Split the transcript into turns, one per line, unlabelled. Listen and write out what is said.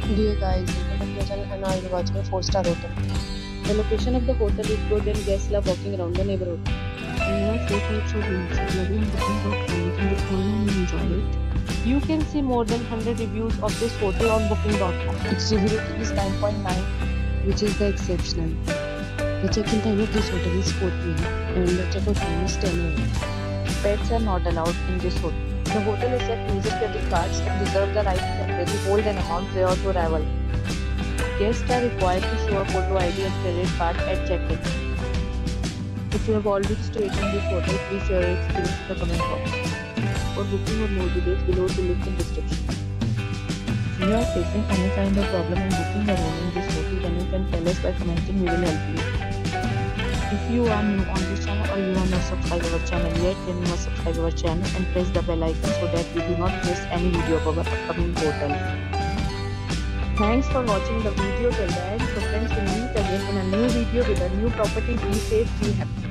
Dear guys, welcome back to my channel and now you're watching a 4-star hotel. The location of the hotel is good and guests love walking around the neighborhood. We have 4 types of rooms available in booking.com. You can book online and enjoy it. You can see more than 100 reviews of this hotel on booking.com. Its review rating is 9.9, which is the exceptional. The check-in time of this hotel is 4 p.m. and the check-out time is 10 a.m. Pets are not allowed in this hotel. The hotel accepts major credit cards and reserves the right to temporarily hold an amount prior to arrival. Guests are required to show a photo ID and credit card at check-in. If you have already stayed in this hotel, please share your experience in the comment box. For booking or more details, below the link in description. If you are facing any kind of problem in booking a room in this hotel, then you can tell us by commenting. We will help you. If you are new on this channel or you have not subscribed our channel yet, then you must subscribe our channel and press the bell icon so that you do not miss any video of our upcoming hotel. Thanks for watching the video till the end. So friends, will meet again in a new video with a new property. Be safe, be happy.